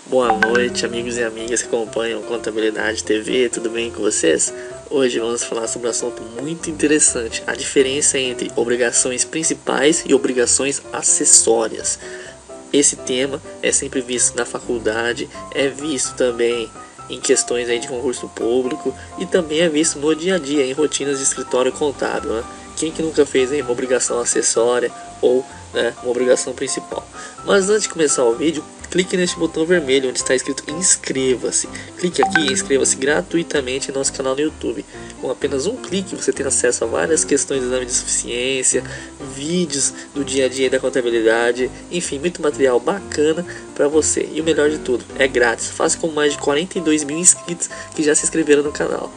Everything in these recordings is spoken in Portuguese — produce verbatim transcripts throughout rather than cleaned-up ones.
Boa noite, amigos e amigas que acompanham Contabilidade T V, tudo bem com vocês? Hoje vamos falar sobre um assunto muito interessante, a diferença entre obrigações principais e obrigações acessórias. Esse tema é sempre visto na faculdade, é visto também em questões aí de concurso público e também é visto no dia a dia, em rotinas de escritório contábil, né? Quem que nunca fez aí uma obrigação acessória ou né, uma obrigação principal? Mas antes de começar o vídeo, clique neste botão vermelho onde está escrito inscreva-se. Clique aqui e inscreva-se gratuitamente em nosso canal no YouTube. Com apenas um clique você tem acesso a várias questões de exame de suficiência, vídeos do dia a dia da contabilidade, enfim, muito material bacana para você. E o melhor de tudo, é grátis. Faça com mais de quarenta e dois mil inscritos que já se inscreveram no canal.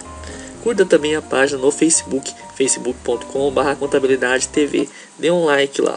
Curta também a página no Facebook, facebook ponto com barra contabilidade T V. Dê um like lá.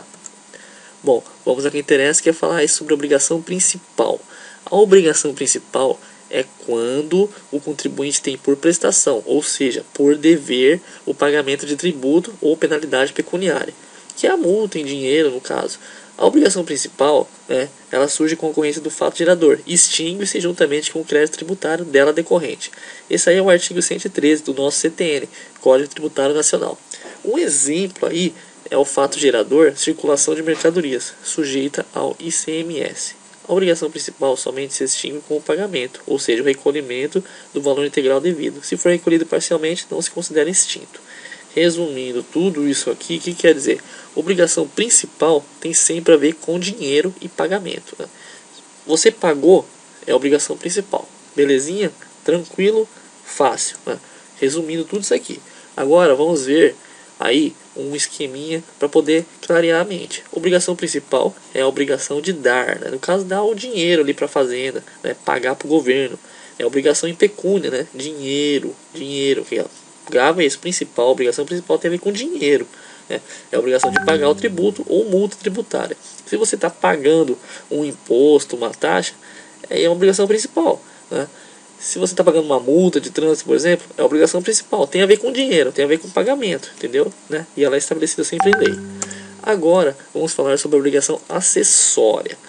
Bom, vamos ao que interessa, que é falar sobre a obrigação principal. A obrigação principal é quando o contribuinte tem por prestação, ou seja, por dever, o pagamento de tributo ou penalidade pecuniária, que é a multa em dinheiro no caso. A obrigação principal, né, ela surge com a ocorrência do fato gerador, extingue-se juntamente com o crédito tributário dela decorrente. Esse aí é o artigo cento e treze do nosso C T N, Código Tributário Nacional. Um exemplo aí é o fato gerador, circulação de mercadorias, sujeita ao I C M S. A obrigação principal somente se extingue com o pagamento, ou seja, o recolhimento do valor integral devido. Se for recolhido parcialmente, não se considera extinto. Resumindo tudo isso aqui, o que quer dizer? Obrigação principal tem sempre a ver com dinheiro e pagamento, né? Você pagou, é a obrigação principal. Belezinha? Tranquilo? Fácil, né? Resumindo tudo isso aqui. Agora vamos ver aí um esqueminha para poder clarear a mente. Obrigação principal é a obrigação de dar, né? No caso, dar o dinheiro ali para a fazenda, né? Pagar para o governo. É obrigação em pecúnia, né? Dinheiro, dinheiro. Que grava isso, principal, obrigação principal tem a ver com dinheiro, né? É a obrigação de pagar o tributo ou multa tributária. Se você está pagando um imposto, uma taxa, é a obrigação principal, né? Se você está pagando uma multa de trânsito, por exemplo, é a obrigação principal. Tem a ver com dinheiro, tem a ver com pagamento, entendeu? Né? E ela é estabelecida sempre em lei. Agora, vamos falar sobre a obrigação acessória.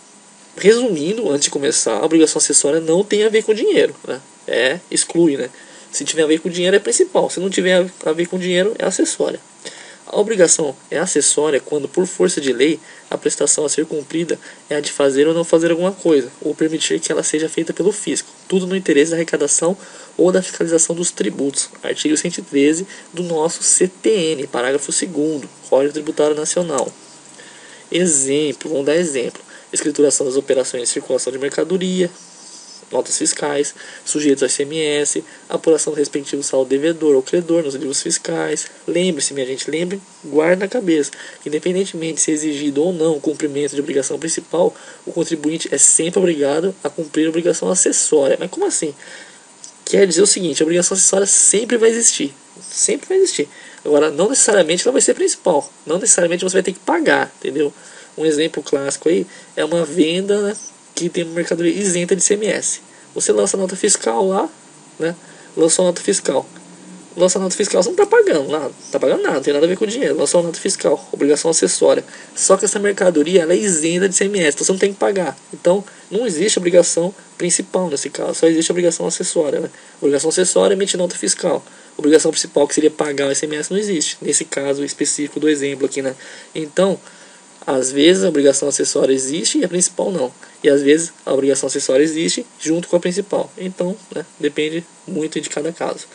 Resumindo, antes de começar, a obrigação acessória não tem a ver com dinheiro, né? É, exclui, né? Se tiver a ver com dinheiro é principal, se não tiver a ver com dinheiro é acessória. A obrigação é acessória quando, por força de lei, a prestação a ser cumprida é a de fazer ou não fazer alguma coisa, ou permitir que ela seja feita pelo fisco, tudo no interesse da arrecadação ou da fiscalização dos tributos. Artigo cento e treze do nosso C T N, parágrafo segundo, Código Tributário Nacional. Exemplo, vamos dar exemplo. Escrituração das operações de circulação de mercadoria, notas fiscais, sujeitos ao I C M S, apuração do respectivo saldo devedor ou credor nos livros fiscais. Lembre-se, minha gente, lembre, guarde na cabeça, independentemente de ser exigido ou não o cumprimento de obrigação principal, o contribuinte é sempre obrigado a cumprir a obrigação acessória. Mas como assim? Quer dizer o seguinte, a obrigação acessória sempre vai existir, sempre vai existir. Agora, não necessariamente ela vai ser principal, não necessariamente você vai ter que pagar, entendeu? Um exemplo clássico aí é uma venda, né, que tem uma mercadoria isenta de I C M S. Você lança a nota fiscal lá, né? Lançou a nota fiscal. Lança a nota fiscal, você não está pagando nada, não está pagando nada, não tem nada a ver com o dinheiro. Lançou a nota fiscal, obrigação acessória. Só que essa mercadoria ela é isenta de I C M S, então você não tem que pagar. Então não existe obrigação principal nesse caso, só existe obrigação acessória, né? Obrigação acessória é emitir nota fiscal. Obrigação principal, que seria pagar o I C M S, não existe. Nesse caso específico do exemplo aqui, né? Então, às vezes a obrigação acessória existe e a principal não. E às vezes a obrigação acessória existe junto com a principal. Então, né, depende muito de cada caso.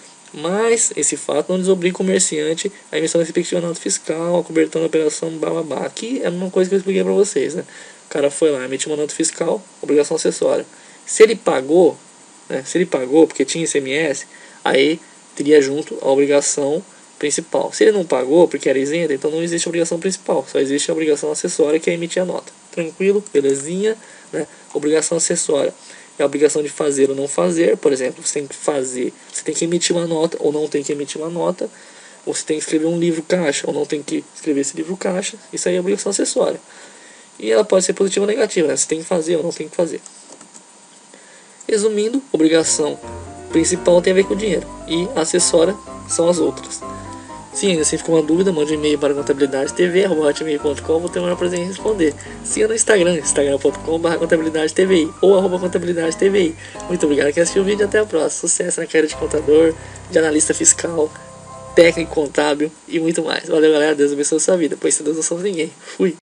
Mas esse fato não desobriga o comerciante a emissão da respectiva nota fiscal, a cobertura da operação, bababá. Aqui é uma coisa que eu expliquei para vocês, né? O cara foi lá, emitiu uma nota fiscal, obrigação acessória. Se ele pagou, né, se ele pagou porque tinha I C M S, aí teria junto a obrigação principal. Se ele não pagou porque era isenta, então não existe obrigação principal, só existe a obrigação acessória, que é emitir a nota. Tranquilo? Belezinha? Né? Obrigação acessória é a obrigação de fazer ou não fazer. Por exemplo, você tem que fazer, você tem que emitir uma nota ou não tem que emitir uma nota, ou você tem que escrever um livro caixa ou não tem que escrever esse livro caixa. Isso aí é obrigação acessória. E ela pode ser positiva ou negativa, né? Você tem que fazer ou não tem que fazer. Resumindo, obrigação principal tem a ver com o dinheiro e acessória são as outras. Se ainda assim ficou uma dúvida, mande um e-mail para contabilidade t v arroba hotmail ponto com, vou ter o maior prazer em responder. Siga no Instagram, instagram ponto com barra contabilidade t v i ou arroba contabilidade t v i. Muito obrigado por assistir o vídeo e até a próxima. Sucesso na carreira de contador, de analista fiscal, técnico contábil e muito mais. Valeu, galera. Deus abençoe a sua vida, pois sem Deus não somos ninguém. Fui!